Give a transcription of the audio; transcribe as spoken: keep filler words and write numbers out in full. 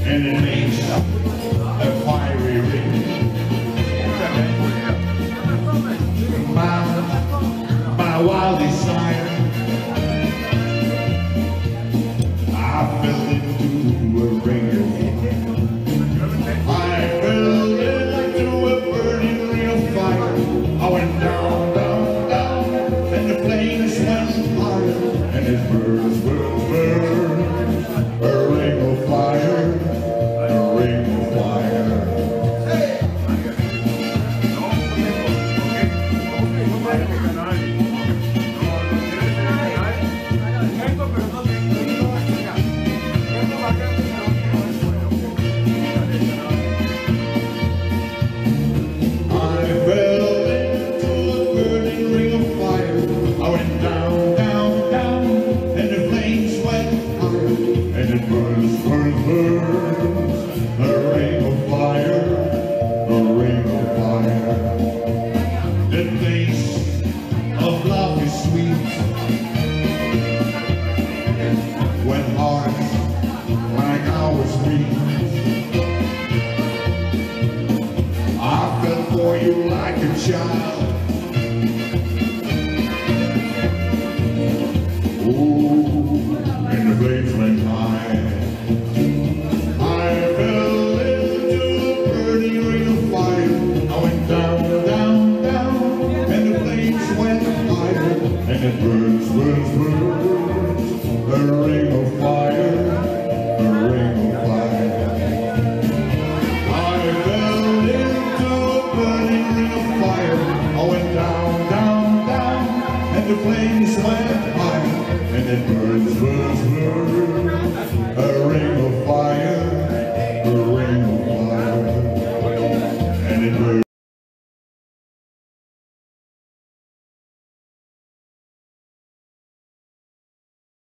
and it makes a fiery ring. My, my wild desire, I fell into a ring of fire. I fell into a burning ring of fire. I went down, down, down, and the flames went higher, and it burns, burns, burns. A ring of fire, a ring of fire. Burns, burns, burns, a ring of fire, a ring of fire. The taste of love is sweet when hearts like ours meet. I fell for you like a child. Ooh, and the flames went high. I fell into a burning ring of fire. I went down, down, down, and the flames went higher, and it burns, burns, burns. A ring of fire, a ring of fire. I fell into a burning ring of fire. I went down, down, down, and the flames went higher, and it burns, burns, burns. A ring of fire, a ring of fire, and it burns.